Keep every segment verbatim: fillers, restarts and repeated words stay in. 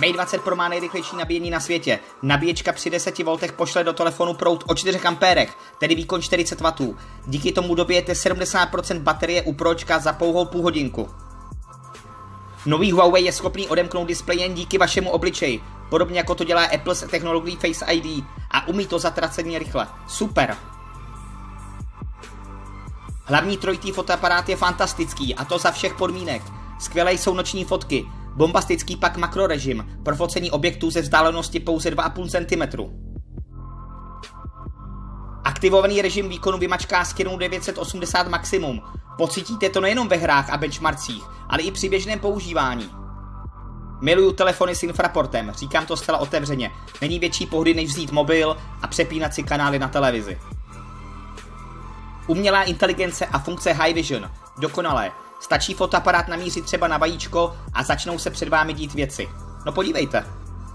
Mate dvacet Pro má nejrychlejší nabíjení na světě. Nabíječka při deseti voltech pošle do telefonu proud o čtyřech ampérech, tedy výkon čtyřicet wattů. Díky tomu dobijete sedmdesát procent baterie u Pročka za pouhou půl hodinku. Nový Huawei je schopný odemknout displej jen díky vašemu obličeji, podobně jako to dělá Apple s technologií Face I D, a umí to zatraceně rychle. Super! Hlavní trojitý fotoaparát je fantastický, a to za všech podmínek. Skvělé jsou noční fotky, bombastický pak makrorežim pro focení objektů ze vzdálenosti pouze dva a půl centimetru. Aktivovaný režim výkonu vymačká s Kinou devět set osmdesát maximum. Pocítíte to nejenom ve hrách a benchmarkcích, ale i při běžném používání. Miluju telefony s infraportem, říkám to zcela otevřeně. Není větší pohody, než vzít mobil a přepínat si kanály na televizi. Umělá inteligence a funkce High Vision. Dokonalé. Stačí fotoaparát namířit třeba na vajíčko a začnou se před vámi dít věci. No podívejte.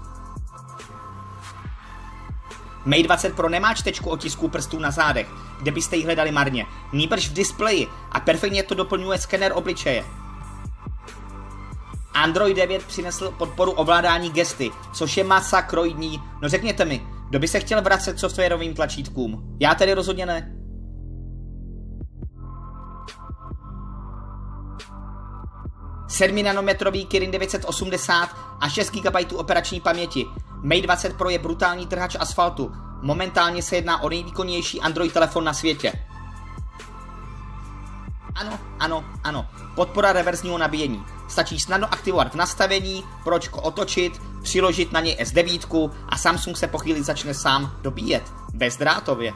Mate dvacet Pro nemá čtečku otisků prstů na zádech, kde byste ji hledali marně. Nýbrž v displeji a perfektně to doplňuje skener obličeje. Android devět přinesl podporu ovládání gesty, což je masakroidní. No řekněte mi, kdo by se chtěl vracet k softwarovým tlačítkům? Já tedy rozhodně ne. sedm nanometrový Kirin devět set osmdesát a šest gigabajtů operační paměti. Mate dvacet Pro je brutální trhač asfaltu. Momentálně se jedná o nejvýkonnější Android telefon na světě. Ano, ano, ano. Podpora reverzního nabíjení. Stačí snadno aktivovat v nastavení, Pročko otočit, přiložit na něj S devět a Samsung se po chvíli začne sám dobíjet. Bezdrátově.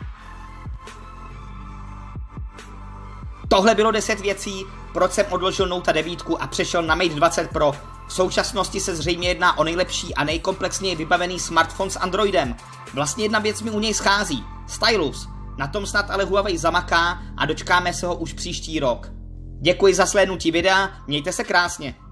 Tohle bylo deset věcí, proč jsem odložil Note devět a přešel na Mate dvacet Pro. V současnosti se zřejmě jedná o nejlepší a nejkomplexněji vybavený smartphone s Androidem. Vlastně jedna věc mi u něj schází. Stylus. Na tom snad ale Huawei zamaká a dočkáme se ho už příští rok. Děkuji za slednutí videa, mějte se krásně.